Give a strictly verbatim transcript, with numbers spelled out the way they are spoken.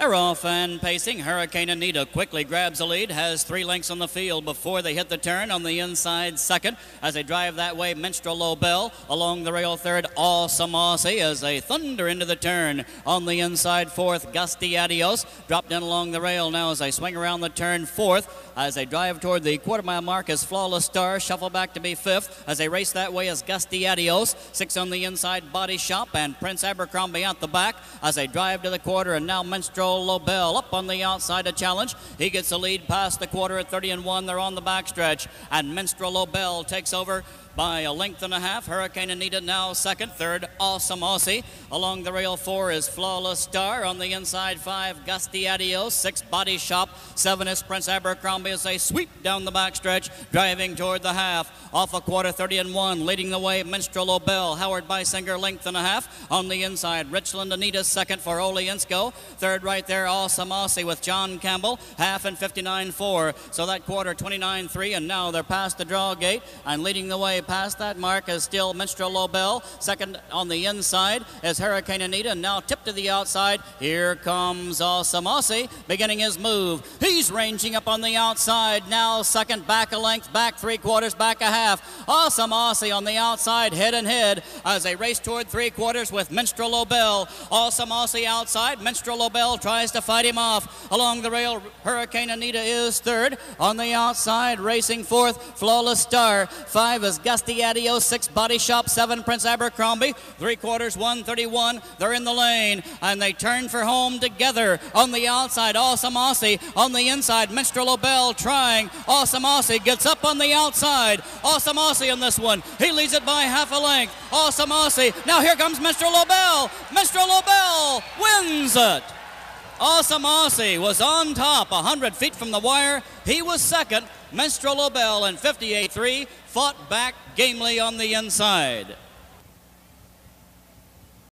They're off and pacing. Hurricane Anita quickly grabs the lead, has three lengths on the field before they hit the turn. On the inside second, as they drive that way, Minstrel Lobell. Along the rail third, Awesome Aussie as they thunder into the turn. On the inside fourth, Gusty Adios. Dropped in along the rail now as they swing around the turn fourth. As they drive toward the quarter mile mark is Flawless Star. Shuffle back to be fifth. As they race that way is Gusty Adios. Six on the inside, Body Shop and Prince Abercrombie at the back. As they drive to the quarter, and now Minstrel Lobell up on the outside to challenge. He gets the lead past the quarter at thirty and one. They're on the backstretch, and Minstrel Lobell takes over by a length and a half. Hurricane Anita now second. Third, Awesome Aussie. Along the rail four is Flawless Star. On the inside five, Gusty Adios. Six, Body Shop. Seven is Prince Abercrombie as they sweep down the backstretch, driving toward the half. Off a quarter, thirty and one. Leading the way, Minstrel Lobell. Howard Beissinger, length and a half. On the inside, Richland Anita second for Ole Insko. Third right there, Awesome Aussie with John Campbell. Half and fifty-nine four. So that quarter, twenty-nine three. And now they're past the draw gate. And leading the way past that mark is still Minstrel Lobell. Second on the inside is Hurricane Anita. Now tipped to the outside. Here comes Awesome Aussie beginning his move. He's ranging up on the outside. Now second, back a length, back three quarters, back a half. Awesome Aussie on the outside, head and head as they race toward three quarters with Minstrel Lobell. Awesome Aussie outside. Minstrel Lobell tries to fight him off. Along the rail, Hurricane Anita is third. On the outside, racing fourth, Flawless Star. Five is Gusty Adios. Six, Body Shop. Seven, Prince Abercrombie. Three quarters, one thirty-one. They're in the lane, and they turn for home together. On the outside, Awesome Aussie. On the inside, Minstrel Lobell trying. Awesome Aussie gets up on the outside. Awesome Aussie in this one. He leads it by half a length. Awesome Aussie. Now here comes Minstrel Lobell. Minstrel Lobell wins it. Awesome Aussie was on top, one hundred feet from the wire. He was second. Minstrel Lobell in fifty-eight three fought back gamely on the inside.